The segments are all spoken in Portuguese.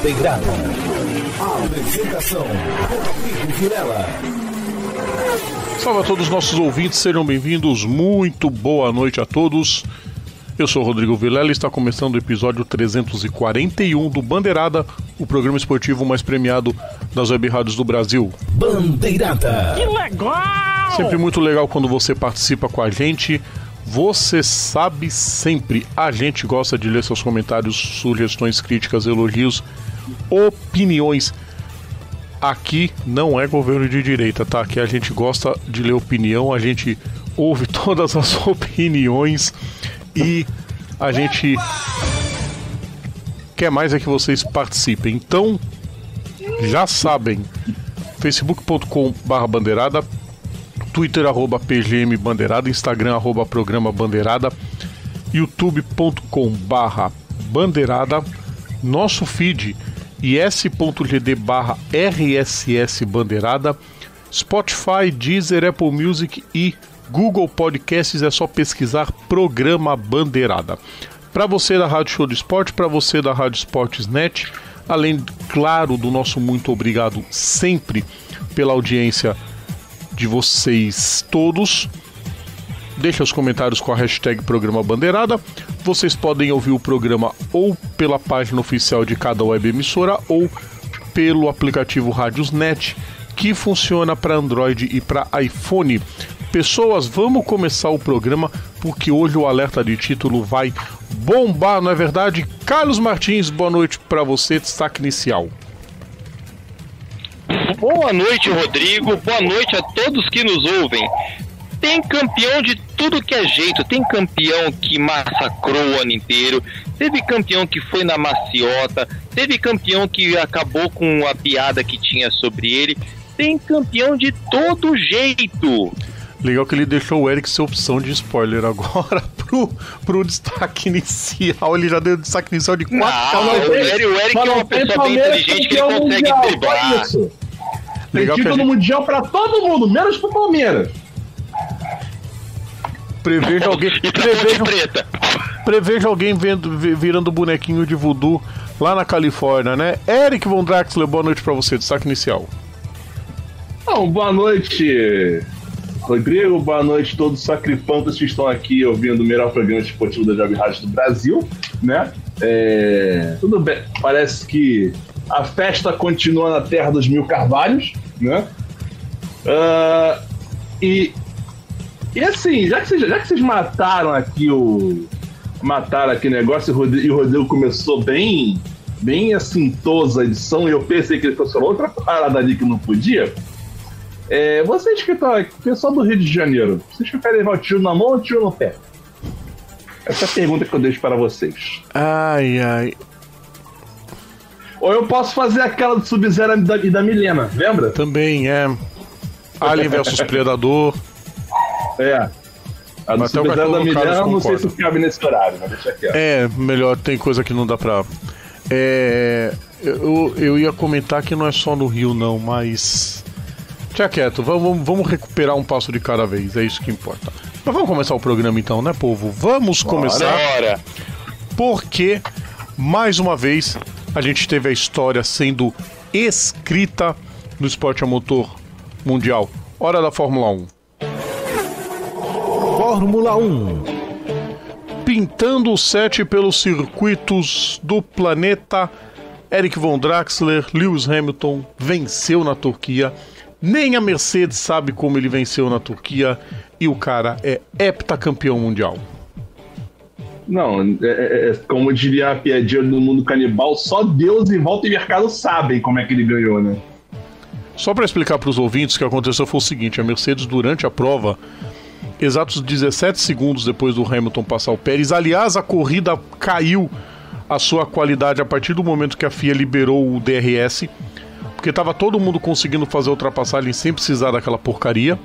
Bandeirada. Apresentação: Rodrigo Vilela. Salve a todos os nossos ouvintes, sejam bem-vindos, muito boa noite a todos. Eu sou o Rodrigo Vilela e está começando o episódio 341 do Bandeirada, o programa esportivo mais premiado das web rádios do Brasil. Bandeirada. Que legal! Sempre muito legal quando você participa com a gente. Você sabe sempre, a gente gosta de ler seus comentários, sugestões, críticas, elogios, opiniões. Aqui não é governo de direita, tá? Aqui a gente gosta de ler opinião, a gente ouve todas as opiniões e a gente quer mais é que vocês participem. Então, já sabem, facebook.com/bandeirada, Twitter @PGM Bandeirada, Instagram @Programa Bandeirada, youtube.com/bandeirada, nosso feed is.gd/RSS Bandeirada, Spotify, Deezer, Apple Music e Google Podcasts, é só pesquisar Programa Bandeirada. Para você da Rádio Show do Esporte, para você da Rádio Esportes Net, além, claro, do nosso muito obrigado sempre pela audiência de vocês todos. Deixa os comentários com a hashtag Programa Bandeirada. Vocês podem ouvir o programa ou pela página oficial de cada web emissora ou pelo aplicativo Radiosnet, que funciona para Android e para iPhone. Pessoas, vamos começar o programa porque hoje o alerta de título vai bombar, não é verdade? Carlos Martins, boa noite para você, destaque inicial. Boa noite, Rodrigo. Boa noite a todos que nos ouvem. Tem campeão de tudo que é jeito. Tem campeão que massacrou o ano inteiro. Teve campeão que foi na maciota. Teve campeão que acabou com a piada que tinha sobre ele. Tem campeão de todo jeito. Legal que ele deixou o Eric ser opção de spoiler agora pro destaque inicial. Ele já deu destaque inicial de 4 o Eric é uma pessoa bem inteligente que ele consegue driblar. Tem título mundial pra todo mundo, menos pro Palmeiras. Preveja alguém virando bonequinho de voodoo lá na Califórnia, né? Eric Von Draxler, boa noite pra você, destaque inicial. Boa noite, Rodrigo, boa noite a todos os sacripantas que estão aqui ouvindo o melhor programa esportivo da Web Rádio do Brasil, né? Tudo bem, parece que a festa continua na terra dos mil carvalhos, né? E assim, já que vocês mataram aqui o negócio e o Rodrigo começou bem assim, tosa a edição, e eu pensei que ele fosse falar outra parada ali que não podia. Vocês que estão aqui, pessoal do Rio de Janeiro, vocês preferem levar o tiro na mão ou o tiro no pé? Essa é a pergunta que eu deixo para vocês. Ai. Ou eu posso fazer aquela do Sub-Zero e da Milena, lembra? Também Alien vs Predador. A do Sub-Zero da Milena, não sei se cabe nesse horário, mas deixa quieto. Melhor, tem coisa que não dá pra... Eu ia comentar que não é só no Rio não, mas... Deixa quieto, vamos recuperar um passo de cada vez, é isso que importa. Mas vamos começar o programa então, né, povo? Vamos começar. Bora. Porque, mais uma vez, a gente teve a história sendo escrita no esporte a motor mundial. Hora da Fórmula 1. Fórmula 1. Pintando o 7 pelos circuitos do planeta, Eric Von Draxler, Lewis Hamilton venceu na Turquia. Nem a Mercedes sabe como ele venceu na Turquia e o cara é heptacampeão mundial. Não, como diria a piadinha do mundo canibal, só Deus e Volta e Mercado sabem como é que ele ganhou, né? Só para explicar para os ouvintes, o que aconteceu foi o seguinte: a Mercedes, durante a prova, exatos 17 segundos depois do Hamilton passar o Pérez, aliás, a corrida caiu a sua qualidade a partir do momento que a FIA liberou o DRS, porque estava todo mundo conseguindo fazer a ultrapassagem sem precisar daquela porcaria.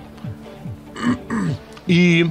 E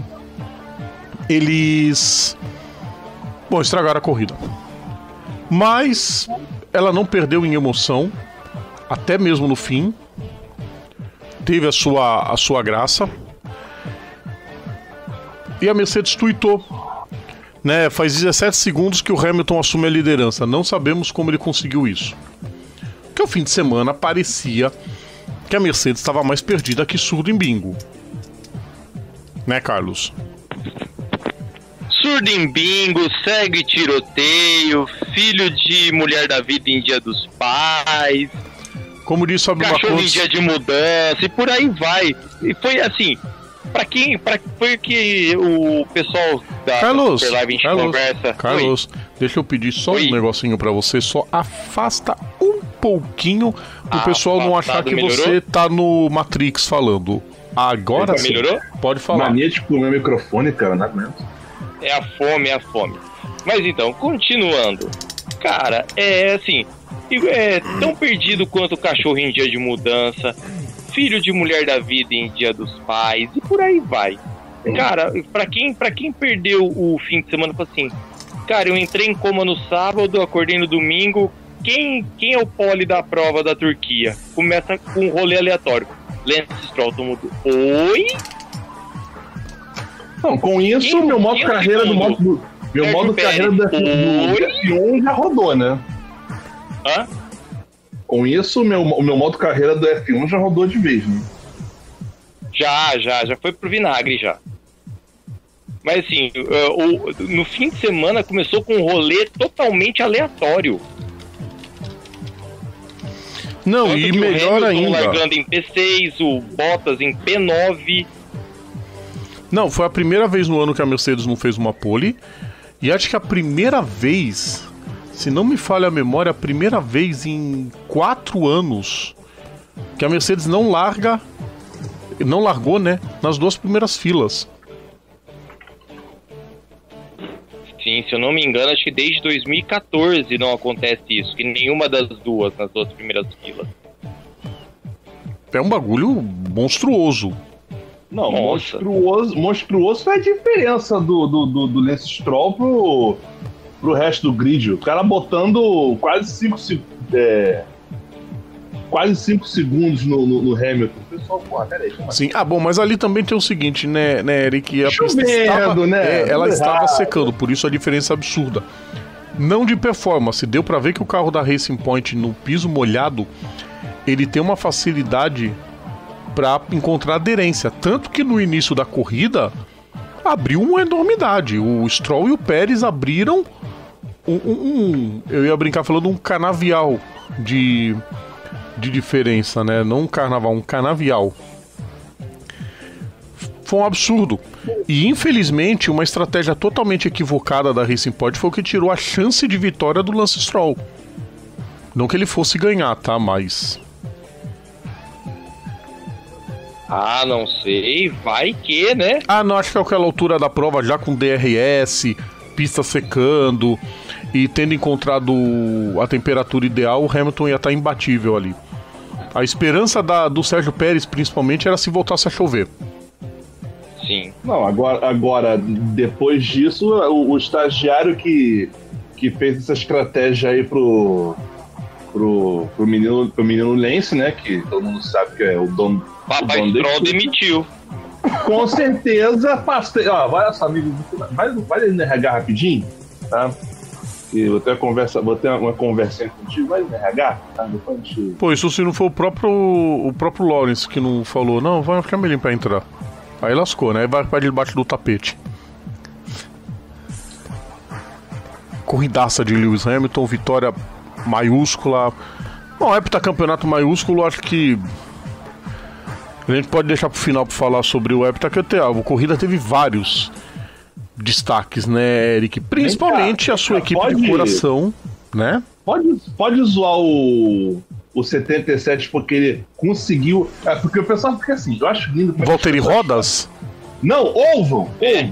eles estragaram a corrida. Mas ela não perdeu em emoção, até mesmo no fim. Teve a sua graça. E a Mercedes tuitou: né, faz 17 segundos que o Hamilton assume a liderança. Não sabemos como ele conseguiu isso. Porque o fim de semana parecia que a Mercedes estava mais perdida que surdo em bingo. Né, Carlos? Surdo em bingo, segue tiroteio, filho de mulher da vida em dia dos pais, Como disse Fábio cachorro em Marcondes, dia de mudança, e por aí vai. E foi assim, foi que o pessoal da Carlos, Super Live a gente conversa. Carlos, deixa eu pedir só Oi. um negocinho pra você, só afasta um pouquinho pro pessoal não achar que melhorou? você tá no Matrix falando. Agora sim. Melhorou? Pode falar. Mania de comer microfone, cara, não aguento. É a fome, é a fome. Mas então, continuando. Cara, é assim, é tão perdido quanto o cachorro em dia de mudança, filho de mulher da vida em dia dos pais, e por aí vai. Cara, pra quem perdeu o fim de semana, falou assim, cara, eu entrei em coma no sábado, acordei no domingo, quem é o pole da prova da Turquia? Começa com um rolê aleatório. Lance Stroll tomou Oi? Não, com isso, Quem- meu modo quem carreira do segundo? modo. Meu Sérgio modo Pérez. carreira do Oi? F1 já rodou, né? Hã? Com isso, o meu modo carreira do F1 já rodou de vez, né? Já foi pro vinagre já. Mas assim, no fim de semana começou com um rolê totalmente aleatório. Não, Tanto e que o melhor Hamilton ainda. largando em P6, o Bottas em P9. Não, foi a primeira vez no ano que a Mercedes não fez uma pole. E acho que a primeira vez, se não me falha a memória, a primeira vez em 4 anos que a Mercedes não largou, né, nas 2 primeiras filas. Sim, se eu não me engano, acho que desde 2014 não acontece isso, que nenhuma das duas nas 2 primeiras filas. É um bagulho monstruoso. Não, Nossa. monstruoso foi a diferença do Lance Stroll pro resto do grid. O cara botando quase 5 segundos no Hamilton. O pessoal, porra, peraí. Como assim? Sim, bom, mas ali também tem o seguinte, né Eric? A pista Chovendo, né? ela Tudo estava errado. secando, por isso a diferença é absurda. Não de performance, deu pra ver que o carro da Racing Point no piso molhado, ele tem uma facilidade pra encontrar aderência. Tanto que no início da corrida, abriu uma enormidade. O Stroll e o Pérez abriram eu ia brincar falando um canavial de diferença, né? Não um carnaval, um canavial. Foi um absurdo. E infelizmente, uma estratégia totalmente equivocada da Racing Point foi o que tirou a chance de vitória do Lance Stroll. Não que ele fosse ganhar, tá? Mas Ah, não sei, vai que, né? não, acho que àquela altura da prova, já com DRS, pista secando e tendo encontrado a temperatura ideal, o Hamilton ia estar imbatível ali. A esperança do Sérgio Pérez, principalmente, era se voltasse a chover. Sim. Não, agora depois disso, o estagiário que fez essa estratégia aí pro menino Lance, né? Que todo mundo sabe que é o dono. Papai o dono Stroll desse- demitiu. Com certeza, passei. Ó, vai essa amigo, vai no RH rapidinho, tá? E vou ter uma conversinha contigo, vai no RH, tá? Depois a gente. Pô, isso se não foi o próprio Lawrence que não falou, não, vai ficar melhor pra entrar. Aí lascou, né? Aí vai pra debaixo do tapete. Corridaça de Lewis Hamilton, vitória maiúscula. Bom, heptacampeonato maiúsculo, acho que a gente pode deixar pro final pra falar sobre o heptacampeonato. A corrida teve vários destaques, né, Eric? Principalmente a sua equipe de pode- coração, né? Pode zoar o 77 porque ele conseguiu. Porque o pessoal fica assim, eu acho lindo. como é que Valtteri as pessoas- Rodas? Não, ouvam.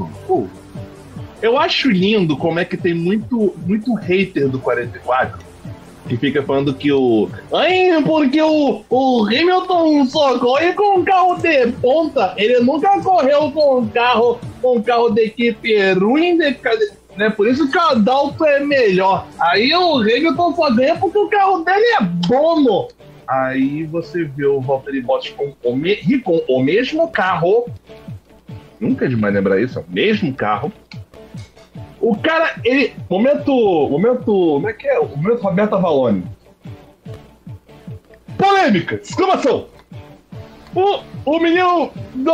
Eu acho lindo como é que tem muito hater do 44 que fica falando que porque o Hamilton só corre com um carro de ponta, ele nunca correu com um carro de equipe ruim, né? Por isso que o Adalto é melhor. Aí o Hamilton só ganha porque o carro dele é bom. Aí você vê o Valtteri Bottas com o mesmo carro. Nunca é demais lembrar isso, é o mesmo carro. O cara, ele. Momento. Como é que é? O momento Roberto Avalone. Polêmica! Exclamação! O menino.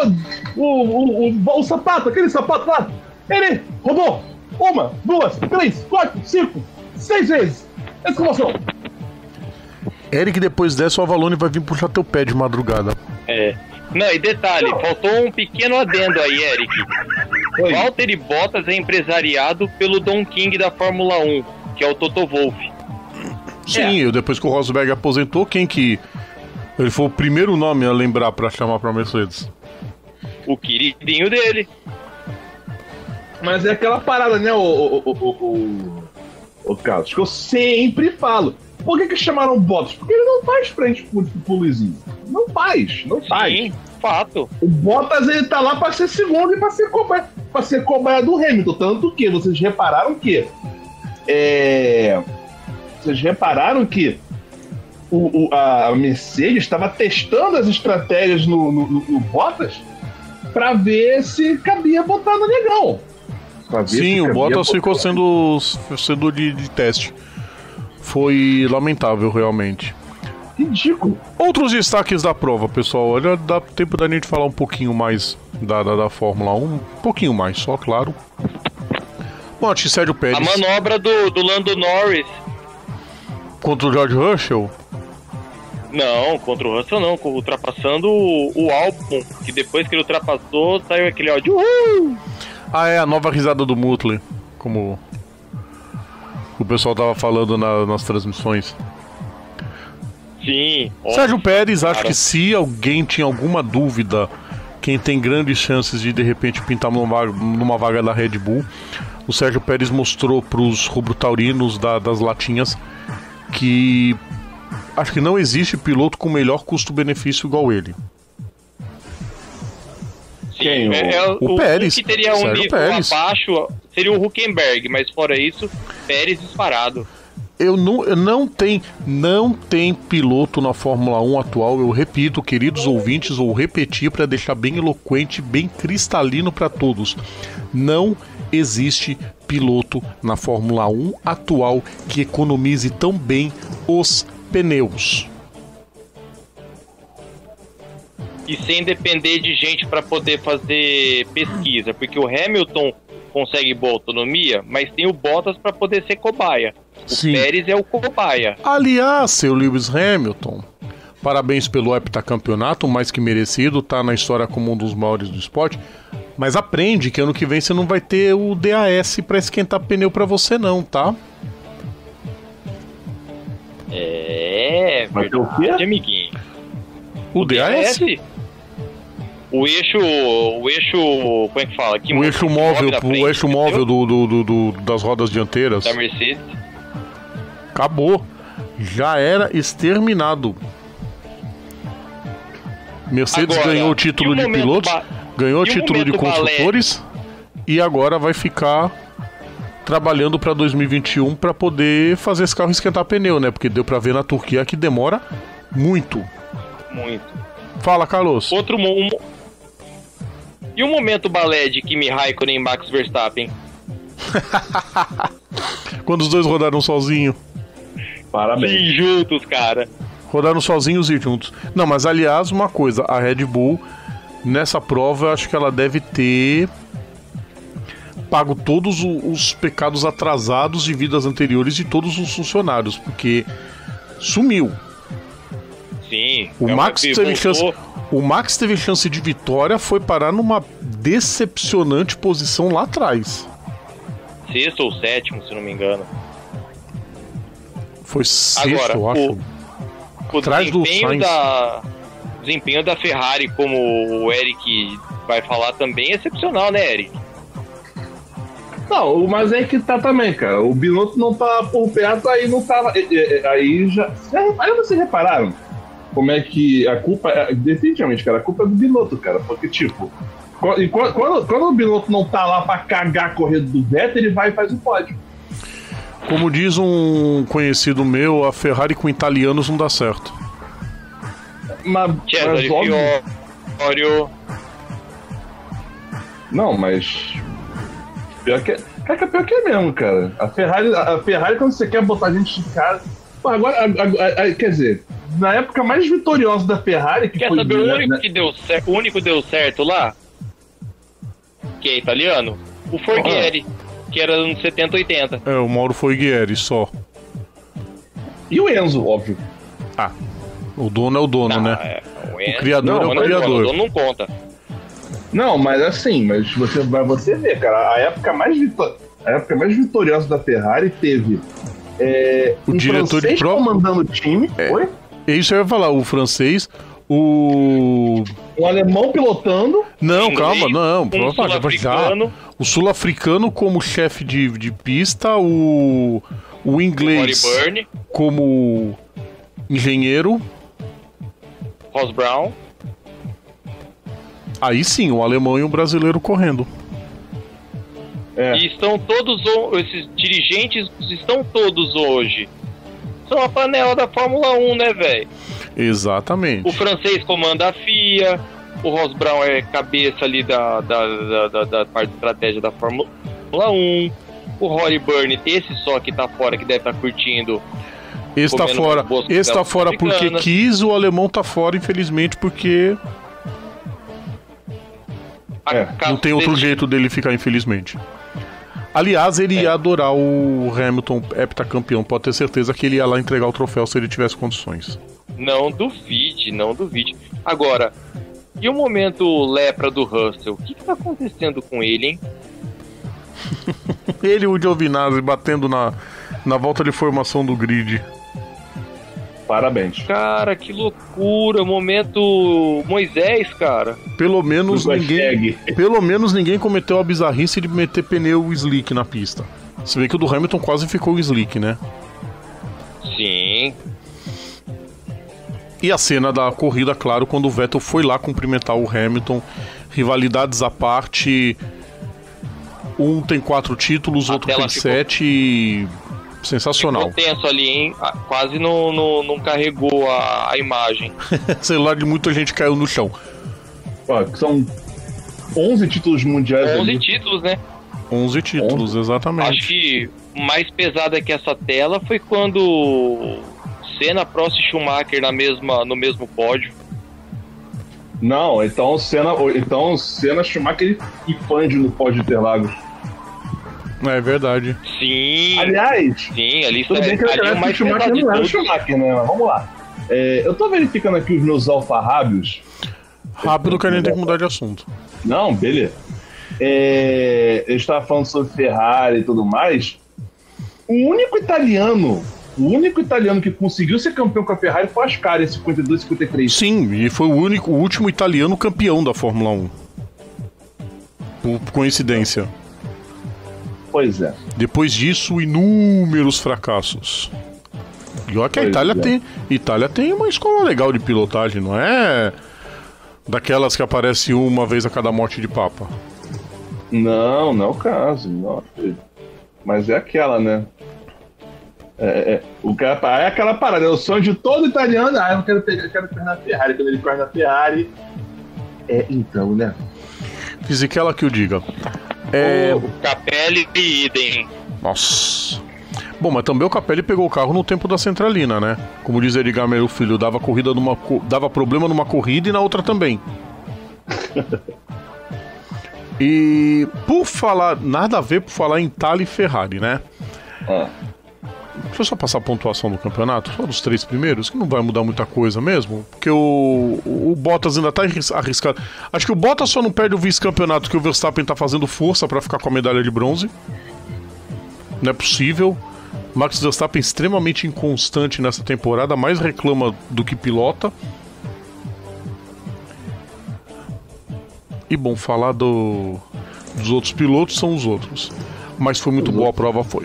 O sapato, aquele sapato lá, ele roubou 1, 2, 3, 4, 5, 6 vezes! Exclamação! Eric, depois dessa, o Avalone vai vir puxar teu pé de madrugada. Não, e detalhe, faltou um pequeno adendo aí, Eric. Oi. Valtteri Bottas é empresariado pelo Don King da Fórmula 1, que é o Toto Wolff. Sim, depois que o Rosberg aposentou, quem que... Ele foi o primeiro nome a lembrar pra chamar pra Mercedes. O queridinho dele. Mas é aquela parada, né, o Carlos, que eu sempre falo. Por que chamaram o Bottas? Porque ele não faz frente pro Luizinho. Não faz. Sim, fato. O Bottas, ele tá lá pra ser segundo e pra ser cobaia do Hamilton. Tanto que vocês repararam que... a Mercedes estava testando as estratégias no Bottas pra ver se cabia botar no negão. Sim, o Bottas ficou sendo de teste. Foi lamentável, realmente. Ridículo. Outros destaques da prova, pessoal. Olha, dá tempo da gente falar um pouquinho mais da Fórmula 1. Um pouquinho mais, só, claro. Bom, acho que Sérgio Pérez... A manobra do Lando Norris. Contra o George Russell? Não, contra o Russell não. Ultrapassando o Albon. Que depois que ele ultrapassou, saiu aquele áudio. Uhul! Ah, é a nova risada do Mutley. Como o pessoal tava falando nas transmissões. Sim. Sérgio Pérez, acho que se alguém tinha alguma dúvida, quem tem grandes chances de repente pintar numa vaga da Red Bull, o Sérgio Pérez mostrou pros rubro-taurinos das latinhas que acho que não existe piloto com melhor custo-benefício igual ele. Quem? O Pérez. O que teria um Sérgio nível Pérez. abaixo seria o Hülkenberg, mas fora isso, Pérez disparado. Não tem piloto na Fórmula 1 atual, eu repito, queridos ouvintes, vou repetir para deixar bem eloquente, bem cristalino para todos. Não existe piloto na Fórmula 1 atual que economize tão bem os pneus. E sem depender de gente para poder fazer pesquisa, porque o Hamilton consegue boa autonomia, mas tem o Bottas para poder ser cobaia. Sim. Pérez é o cobaia. Aliás, seu Lewis Hamilton, parabéns pelo heptacampeonato, mais que merecido, tá na história como um dos maiores do esporte, mas aprende que ano que vem você não vai ter o DAS para esquentar pneu para você não, tá? Vai ter o quê? Amiguinho. O DAS? O eixo, como é que fala? Que o eixo móvel, frente, o eixo móvel das rodas dianteiras. Da Mercedes. Acabou. Já era exterminado. Mercedes agora, ganhou o título de pilotos, ganhou o título de construtores e agora vai ficar trabalhando para 2021 para poder fazer esse carro esquentar pneu, né? Porque deu para ver na Turquia que demora muito. Muito. Fala, Carlos. E o momento balé de Kimi Raikkonen e Max Verstappen? Quando os dois rodaram sozinho. Parabéns. Sim, juntos, cara. Rodaram sozinhos e juntos. Não, mas aliás, uma coisa, a Red Bull, nessa prova, eu acho que ela deve ter pago todos os pecados atrasados de vidas anteriores de todos os funcionários, porque sumiu. Sim. O Max teve chance de vitória, foi parar numa decepcionante posição lá atrás. Sexto ou sétimo, se não me engano. Foi sexto, eu acho. O atrás do Sainz. Desempenho da Ferrari, como o Eric vai falar também, é excepcional, né, Eric? Não, mas é que tá também, cara. O Binotto não tá por perto, aí não tava. Aí já. Aí vocês repararam como é que a culpa. Definitivamente, cara, a culpa é do Binotto, cara. Porque, tipo, quando o Binotto não tá lá pra cagar a corrida do Vettel, ele vai e faz o pódio. Como diz um conhecido meu, a Ferrari com italianos não dá certo. Mas Fiorio. Não, mas Pior que é mesmo, cara. A Ferrari, quando você quer botar a gente de cara. Pô, agora, quer dizer, na época mais vitoriosa da Ferrari. Quer foi saber o único que deu certo? O único que deu certo lá? Que é italiano? O Forghieri, que era nos 70, 80. O Mauro Forghieri só. E o Enzo, óbvio. O dono é o dono, né? O criador é o criador. O dono não conta. Não, mas assim, você vê, cara, a época mais vitoriosa da Ferrari teve o diretor de prova comandando o time, foi? Isso eu ia falar, o francês, o alemão pilotando. Não, inglês, calma, não. Sul-africano. O sul-africano como chefe de pista, o inglês como engenheiro. Ross Brown. Aí sim, o alemão e o brasileiro correndo. E estão todos, esses dirigentes estão todos hoje. São a panela da Fórmula 1, né, velho? Exatamente. O francês comanda a FIA, o Ross Brown é cabeça ali da parte de estratégia da Fórmula 1, o Rory Byrne, esse só que tá fora, que deve estar curtindo. Esse tá fora porque quis, o alemão tá fora, infelizmente, porque não tem outro jeito dele ficar, infelizmente. Aliás, ele ia adorar o Hamilton heptacampeão. Pode ter certeza que ele ia lá entregar o troféu se ele tivesse condições. Não duvide. Agora, e o momento lepra do Russell? O que tá acontecendo com ele, hein? Ele e o Giovinazzi batendo na volta de formação do grid. Parabéns. Cara, que loucura. Momento Moisés, cara. Pelo menos ninguém cometeu a bizarrice de meter pneu slick na pista. Se bem que o do Hamilton quase ficou slick, né? Sim. E a cena da corrida, claro, quando o Vettel foi lá cumprimentar o Hamilton. Rivalidades à parte. Um tem 4 títulos, outro tem 7. Sensacional. Ficou tenso ali, hein? Quase não carregou a imagem. O celular de muita gente caiu no chão. São 11 títulos mundiais. 11 ali. títulos, né? 11 títulos, exatamente. Acho que mais pesada que essa tela foi quando Senna, Prost e Schumacher no mesmo pódio. Não, então Senna, Schumacher e Fangio no pódio de Interlagos. É verdade. Sim. Aliás, ali tudo bem que o mais Schumacher não era o Schumacher, né? Mas vamos lá. Eu tô verificando aqui os meus alfarrábios. Rápido que a gente tem que mudar de assunto. Não, beleza. Eu estava falando sobre Ferrari e tudo mais. O único italiano que conseguiu ser campeão com a Ferrari foi o Ascari em 52, 53. Sim, e foi o último italiano campeão da Fórmula 1. Por coincidência. Pois é. Depois disso, inúmeros fracassos. E olha que a Itália tem uma escola legal de pilotagem, não é daquelas que aparece uma vez a cada morte de papa. Não é o caso. Não. Mas é aquela, né? O cara, é aquela parada, é o sonho de todo italiano. Eu quero correr na Ferrari. Quando ele corre na Ferrari, então, né? Fisichella que o diga. O Capelli e idem. Nossa. Bom, mas também o Capelli pegou o carro no tempo da centralina, né? Como diz Edgar meu filho, dava problema numa corrida e na outra também. E por falar, nada a ver por falar em Itália e Ferrari, né? Deixa eu só passar a pontuação do campeonato, só dos 3 primeiros, que não vai mudar muita coisa mesmo, porque o Bottas ainda tá arriscado. Acho que o Bottas só não perde o vice-campeonato, que o Verstappen tá fazendo força pra ficar com a medalha de bronze. Não é possível. Max Verstappen extremamente inconstante nessa temporada, mais reclama do que pilota. E bom, falar dos outros pilotos são os outros. Mas foi muito boa a prova, foi.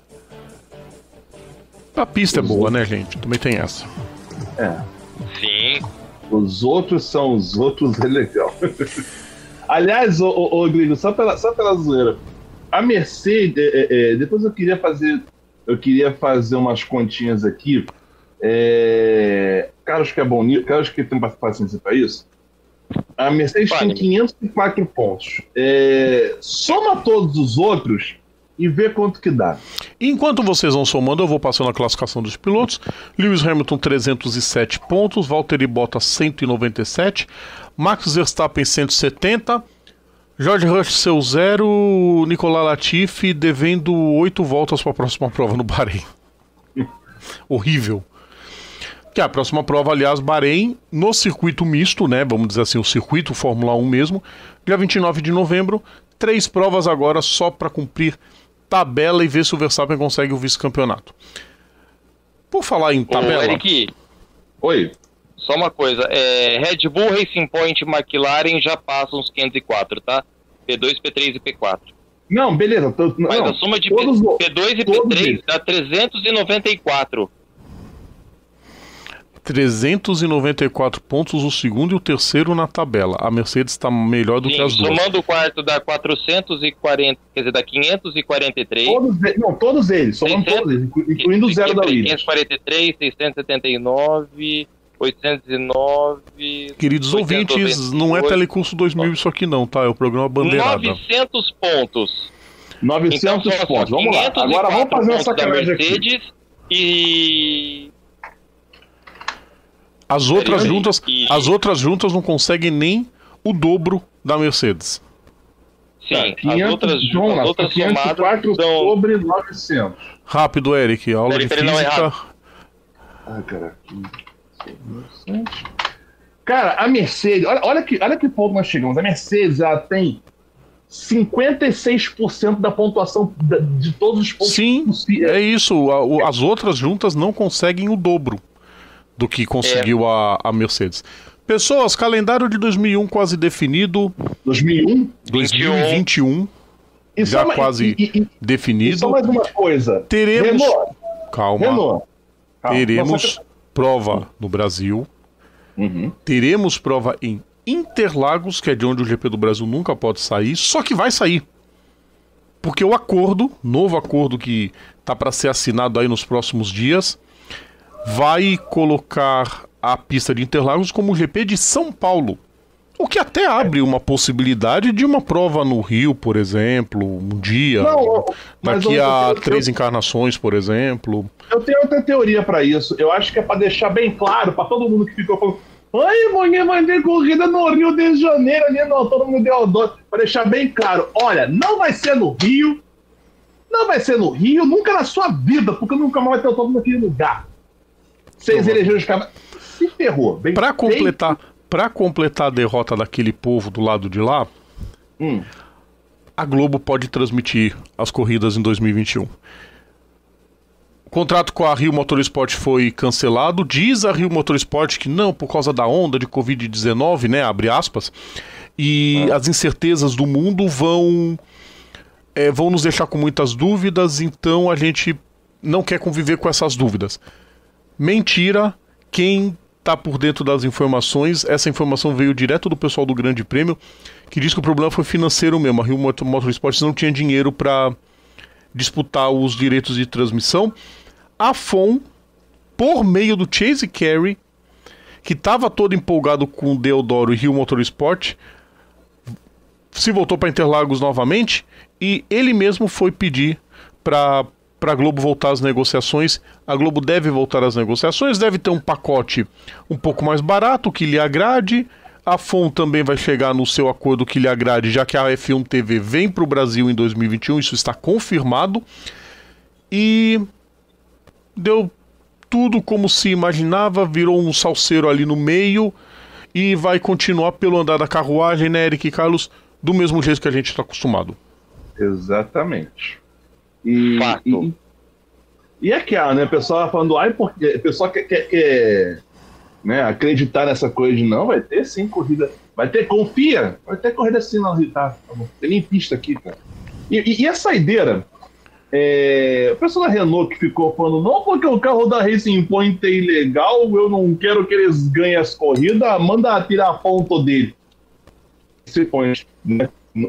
A pista é boa, né, gente? Também tem essa. Sim. Os outros são os outros, é legal. Aliás, ô Grigo, só pela zoeira. A Mercedes, depois eu queria fazer umas continhas aqui. Carlos que é bom nisso, Carlos que tem paciência pra isso. A Mercedes tem 504 pontos. Soma todos os outros e vê quanto que dá. Enquanto vocês vão somando, eu vou passando a classificação dos pilotos. Lewis Hamilton, 307 pontos. Valtteri Bottas, 197. Max Verstappen, 170. George Russell, 0. Nicolas Latifi devendo 8 voltas para a próxima prova no Bahrein. Horrível. Que a próxima prova, aliás, Bahrein, no circuito misto, né? Vamos dizer assim, o circuito Fórmula 1 mesmo. Dia 29 de novembro. 3 provas agora só para cumprir tabela e ver se o Verstappen consegue o vice-campeonato. Por falar em tabela... Eric, oi. Só uma coisa, Red Bull, Racing Point e McLaren já passam os 504, tá? P2, P3 e P4. Não, beleza. Mas a soma de P2 e P3 dá 394. 394 pontos o segundo e o terceiro na tabela. A Mercedes está melhor do que as duas. Somando o quarto dá 440, quer dizer, dá 543. Todos eles, somando todos eles, incluindo o zero da Williams. 543, 679, 809... Queridos ouvintes, não é Telecurso 2000 isso aqui não, tá? É o programa Bandeirada. 900 pontos. 900 então, pontos, vamos lá. Agora vamos fazer uma sacanagem Mercedes aqui. E... As outras juntas não conseguem nem o dobro da Mercedes. Sim, as outras somadas sobre 900. Rápido, Eric, aula de física. Caraca. Cara, a Mercedes, olha que ponto nós chegamos. A Mercedes, ela tem 56% da pontuação de todos os pontos. Sim, é isso. As outras juntas não conseguem o dobro do que conseguiu a Mercedes. Pessoas, calendário de 2001 quase definido. 2001? 2021 já quase definido. Só mais uma coisa. Teremos... Renault. Calma. Teremos prova no Brasil. Uhum. Teremos prova em Interlagos, que é de onde o GP do Brasil nunca pode sair. Só que vai sair. Porque o novo acordo que tá para ser assinado aí nos próximos dias, vai colocar a pista de Interlagos como o GP de São Paulo. O que até abre uma possibilidade de uma prova no Rio, por exemplo, um dia. Daqui a 3 encarnações, por exemplo. Eu tenho outra teoria para isso. Eu acho que é para deixar bem claro para todo mundo que ficou falando: ai, manhã vai ter corrida no Rio de Janeiro, ali no Autódromo de Deodoro. Para deixar bem claro: olha, não vai ser no Rio. Não vai ser no Rio, nunca na sua vida, porque nunca mais vai ter autódromo naquele lugar. Vocês elegeram os caras. Se ferrou. Pra completar a derrota daquele povo do lado de lá, a Globo pode transmitir as corridas em 2021. O contrato com a Rio Motorsport foi cancelado. Diz a Rio Motorsport que não, por causa da onda de Covid-19, né, abre aspas, e as incertezas do mundo vão nos deixar com muitas dúvidas, então a gente não quer conviver com essas dúvidas. Mentira, quem tá por dentro das informações, essa informação veio direto do pessoal do Grande Prêmio, que diz que o problema foi financeiro mesmo. A Rio Motorsport não tinha dinheiro para disputar os direitos de transmissão. A FOM, por meio do Chase Carey, que estava todo empolgado com Deodoro e Rio Motorsport, se voltou para Interlagos novamente e ele mesmo foi pedir para a Globo voltar às negociações. A Globo deve voltar às negociações, deve ter um pacote um pouco mais barato que lhe agrade. A FOM também vai chegar no seu acordo que lhe agrade, já que a F1 TV vem para o Brasil em 2021, isso está confirmado. E deu tudo como se imaginava, virou um salseiro ali no meio e vai continuar pelo andar da carruagem, né, Eric e Carlos, do mesmo jeito que a gente está acostumado. Exatamente. E é aquela, né? O pessoal falando, porque o pessoal quer né, acreditar nessa coisa de não, vai ter sim corrida. Vai ter, confia, vai ter corrida sim na Rio, tá? Tem nem pista aqui, cara. E a saideira? O pessoal da Renault que ficou falando, não, porque o carro da Racing Point é ilegal, eu não quero que eles ganhem as corridas, manda tirar a ponto dele. Esse point, né?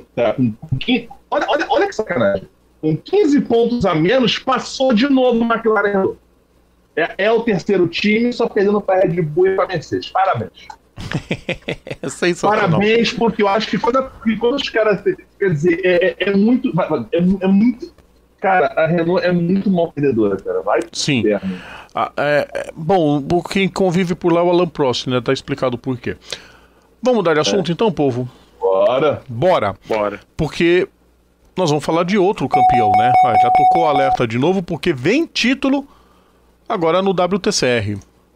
Olha que sacanagem. Com 15 pontos a menos, passou de novo o McLaren. É o terceiro time, só perdendo para a Red Bull e para a Mercedes. Parabéns. É sensacional. Parabéns, porque eu acho que quando os caras... Quer dizer, é muito... Cara, a Renault é muito mal vendedora, cara. Vai pro Sim. inferno. Bom, quem convive por lá é o Alan Prost, né? Tá explicado por quê. Vamos mudar de assunto então, povo? Bora. Porque nós vamos falar de outro campeão, né? Já tocou o alerta de novo, porque vem título agora no WTCR.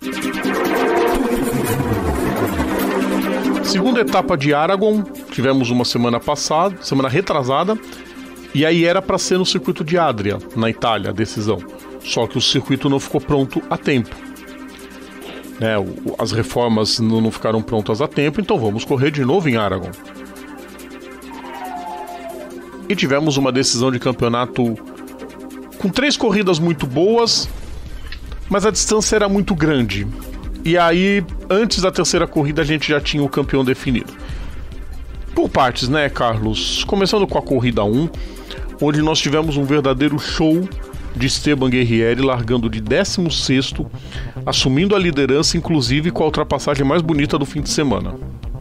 Segunda etapa de Aragon, tivemos uma semana retrasada, e aí era para ser no circuito de Adria, na Itália, a decisão. Só que o circuito não ficou pronto a tempo. Né, as reformas não ficaram prontas a tempo, então vamos correr de novo em Aragon. E tivemos uma decisão de campeonato com 3 corridas muito boas, mas a distância era muito grande. E aí, antes da terceira corrida, a gente já tinha o campeão definido. Por partes, né, Carlos? Começando com a corrida 1, onde nós tivemos um verdadeiro show de Esteban Guerrieri, largando de 16º, assumindo a liderança, inclusive com a ultrapassagem mais bonita do fim de semana.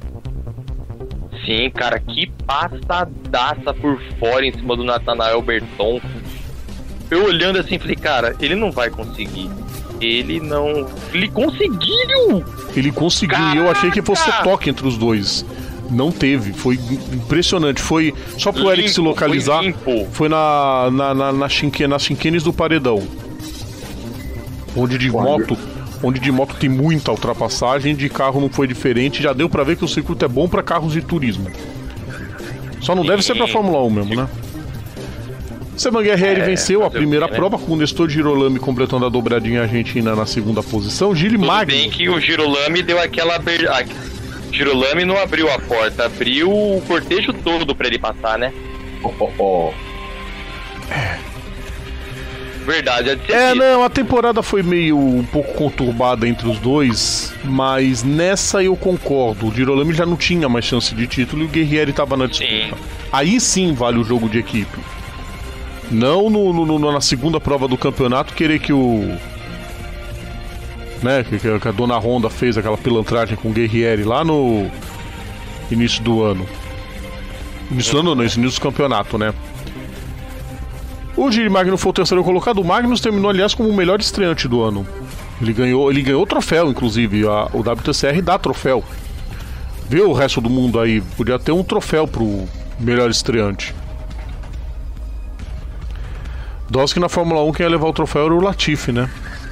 Sim, cara, que passadaça por fora em cima do Nathanael Berton. Eu olhando assim, falei, cara, ele não vai conseguir. Ele conseguiu! Ele conseguiu, e eu achei que fosse toque entre os dois. Não teve, foi impressionante. Foi só pro Eric se localizar. Foi nas chinquenes do paredão, onde de moto tem muita ultrapassagem, de carro não foi diferente. Já deu pra ver que o circuito é bom pra carros de turismo. Só não deve ser pra Fórmula 1 mesmo, né? Esteban Guerrieri venceu a primeira prova, com o Nestor Girolami completando a dobradinha argentina na segunda posição. Gili Magno. Bem que o Girolami deu aquela... Girolami não abriu a porta, abriu o cortejo todo pra ele passar, né? Verdade, não, a temporada foi meio um pouco conturbada entre os dois, mas nessa eu concordo. O Girolami já não tinha mais chance de título e o Guerrieri tava na disputa. Sim. Aí sim vale o jogo de equipe. Não na segunda prova do campeonato querer que que a dona Honda fez aquela pilantragem com o Guerrieri lá no início do ano. Início do campeonato, né? O Gili Magno foi o terceiro colocado. O Magnus terminou, aliás, como o melhor estreante do ano. Ele ganhou o troféu, inclusive. O WTCR dá troféu. Vê o resto do mundo aí. Podia ter um troféu pro melhor estreante. Dose que na Fórmula 1 quem ia levar o troféu era o Latifi, né?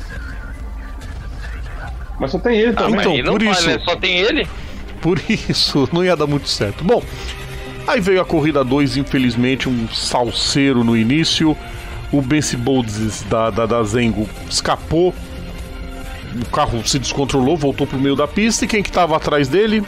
Mas só tem ele também. Então, por isso, só tem ele? Por isso, não ia dar muito certo. Bom, aí veio a corrida 2, infelizmente, um salseiro no início. O Benci Boldzes da Zengo escapou. O carro se descontrolou, voltou pro meio da pista. E quem que tava atrás dele?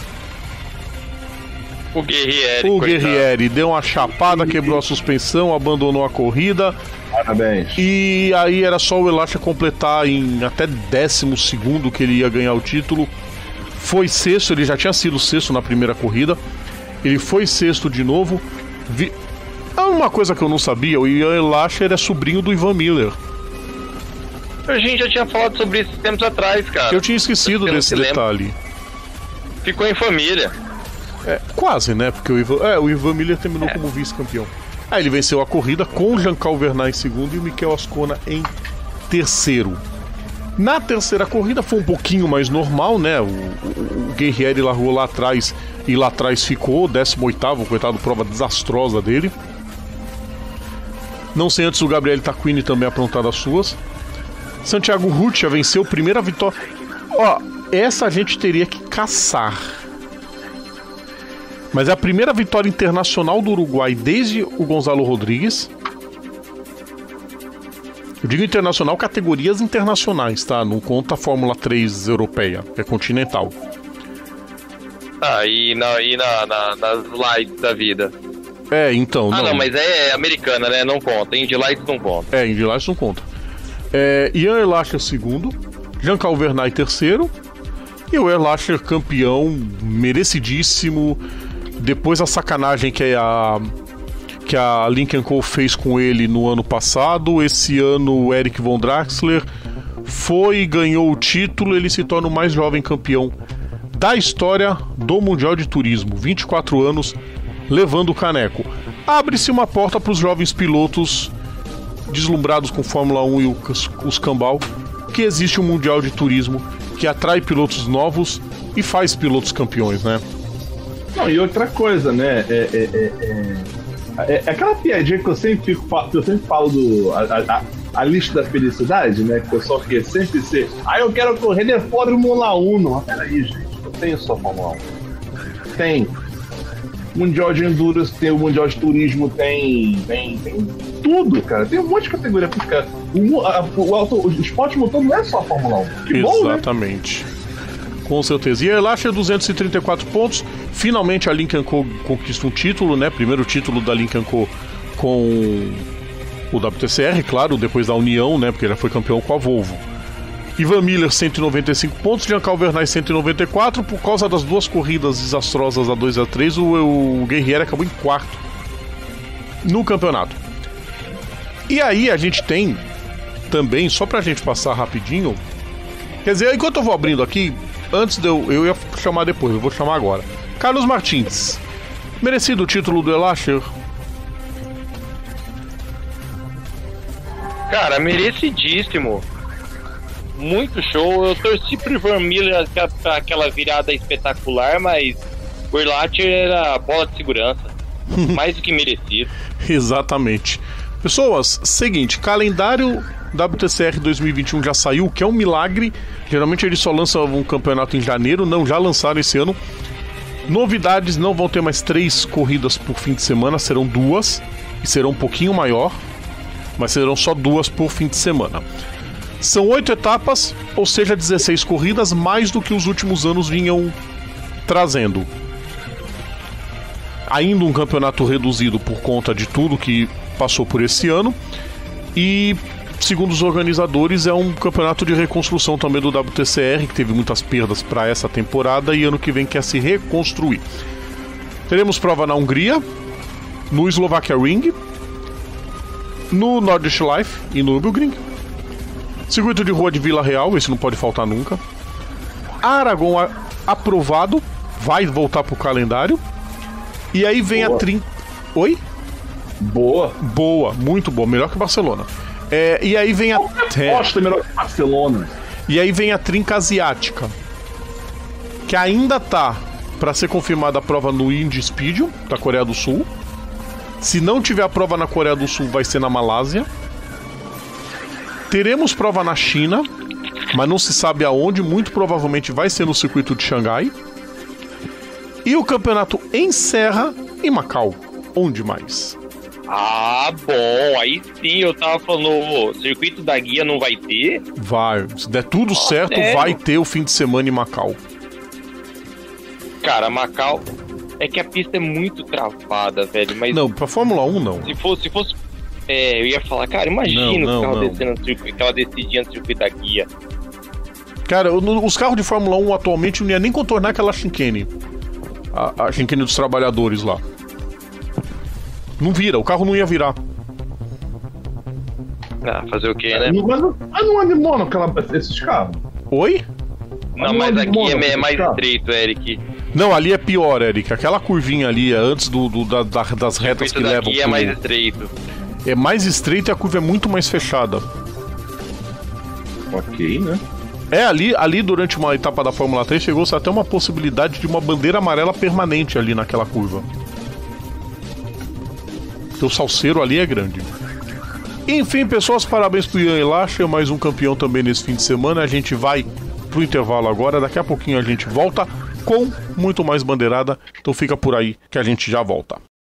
O Guerrieri. O Guerrieri deu uma chapada, quebrou a suspensão, abandonou a corrida. Parabéns. E aí era só o Elasha completar em até 12º que ele ia ganhar o título. Foi sexto, ele já tinha sido sexto na primeira corrida. Ele foi sexto de novo. Uma coisa que eu não sabia, o Ian Elasha é sobrinho do Ivan Miller. A gente já tinha falado sobre isso tempos atrás, cara. Eu tinha esquecido desse detalhe. Ficou em família. Quase, né? Porque o Ivan Miller terminou como vice-campeão. Aí ele venceu a corrida com o Jean Calvernat em segundo e o Mikel Ascona em terceiro. Na terceira corrida foi um pouquinho mais normal, né? O Guerrieri largou lá atrás e lá atrás ficou, 18º, coitado, prova desastrosa dele. Não sei antes o Gabriele Tacquini também aprontar as suas. Santiago Rutia venceu, primeira vitória. Essa a gente teria que caçar. Mas é a primeira vitória internacional do Uruguai desde o Gonzalo Rodrigues. Eu digo internacional, categorias internacionais, tá? Não conta a Fórmula 3 europeia, que é continental. Nas lights da vida. Então... não, mas é americana, né? Não conta. Indy Lights não conta. Indy Lights não conta. Ian Elasher segundo, Jean Calvernat terceiro, e o Elasher campeão, merecidíssimo. Depois a sacanagem que a Lincoln Co fez com ele no ano passado, esse ano o Eric Von Draxler foi e ganhou o título. Ele se torna o mais jovem campeão da história do Mundial de Turismo. 24 anos levando o caneco. Abre-se uma porta para os jovens pilotos deslumbrados com Fórmula 1 e os cambal, que existe um Mundial de Turismo que atrai pilotos novos e faz pilotos campeões, né? Não, e outra coisa, né? É aquela piadinha que eu sempre falo a lista da felicidade, né? Que o pessoal quer sempre ser. Eu quero correr de Fórmula 1. Mas peraí, gente, eu tenho só Fórmula 1. Tem Mundial de Endurance, tem o Mundial de Turismo, tem tudo, cara. Tem um monte de categoria. Porque o esporte motor não é só a Fórmula 1. Que bom, né? Exatamente. Com certeza. E a Elacha, 234 pontos. Finalmente a Lincoln Co. conquista um título, né? Primeiro título da Lincoln Co. com o WTCR, claro, depois da União, né? Porque ele foi campeão com a Volvo. Ivan Miller, 195 pontos. Giancarlo Vernay, 194. Por causa das duas corridas desastrosas, a 2 e a 3, o Guerrieri acabou em quarto no campeonato. E aí a gente tem também, só pra gente passar rapidinho, quer dizer, enquanto eu vou abrindo aqui, antes de eu ia chamar depois, eu vou chamar agora. Carlos Martins, merecido o título do Elacher? Cara, merecidíssimo. Muito show. Eu torci pro Ivan Miller pra aquela virada espetacular, mas o Elacher era bola de segurança. Mais do que merecido. Exatamente. Pessoas, seguinte, calendário WTCR 2021 já saiu, que é um milagre. Geralmente eles só lançam um campeonato em janeiro, não, já lançaram esse ano. Novidades, não vão ter mais 3 corridas por fim de semana, serão 2 e serão um pouquinho maior, mas serão só 2 por fim de semana. São 8 etapas, ou seja, 16 corridas, mais do que os últimos anos vinham trazendo. Ainda um campeonato reduzido por conta de tudo que passou por esse ano. E, segundo os organizadores, é um campeonato de reconstrução também do WTCR, que teve muitas perdas para essa temporada e ano que vem quer se reconstruir. Teremos prova na Hungria, no Slovakia Ring, no Nordic Life e no Nürburgring. Circuito de rua de Vila Real, esse não pode faltar nunca. Aragon aprovado, vai voltar pro calendário. E aí vem boa. Oi? Boa, muito boa, melhor que Barcelona. E aí vem Gosta melhor que Barcelona. E aí vem a trinca asiática, que ainda tá para ser confirmada a prova no Indy Speed da Coreia do Sul. Se não tiver a prova na Coreia do Sul, vai ser na Malásia. Teremos prova na China, mas não se sabe aonde, muito provavelmente vai ser no circuito de Xangai. E o campeonato encerra em Macau. Onde mais? Bom, aí sim, eu tava falando, o circuito da guia não vai ter? Vai, se der tudo certo, sério? Vai ter o fim de semana em Macau. Cara, Macau, é que a pista é muito travada, velho, mas... Não, pra Fórmula 1 não. Se fosse eu ia falar, cara, imagina o carro descendo no circuito, aquela descidinha no circuito da guia. Cara, os carros de Fórmula 1 atualmente não ia nem contornar aquela chicane. A chicane dos trabalhadores lá. Não vira, o carro não ia virar. Fazer o quê, né? Mas não animou esses carros. Oi? Não, mas aqui é mais estreito, Eric. Não, ali é pior, Eric. Aquela curvinha ali é antes das retas que levam pro... é mais estreito. É mais estreito e a curva é muito mais fechada. Ok, né? Ali durante uma etapa da Fórmula 3 chegou-se até uma possibilidade de uma bandeira amarela permanente ali naquela curva. Porque o salseiro ali é grande. Enfim, pessoas, parabéns pro Ian Elacher, mais um campeão também nesse fim de semana. A gente vai pro intervalo agora, daqui a pouquinho a gente volta com muito mais bandeirada. Então fica por aí que a gente já volta.